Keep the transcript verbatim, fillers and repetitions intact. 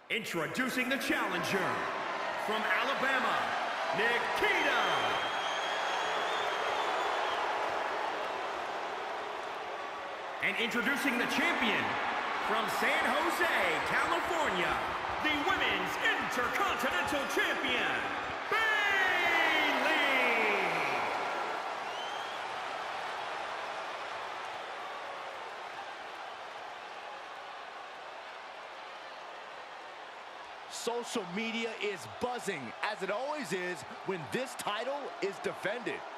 Introducing the challenger, from Alabama, Nikita. And introducing the champion, from San Jose, California, the Women's Intercontinental Champion, Bayley. Social media is buzzing, as it always is when this title is defended.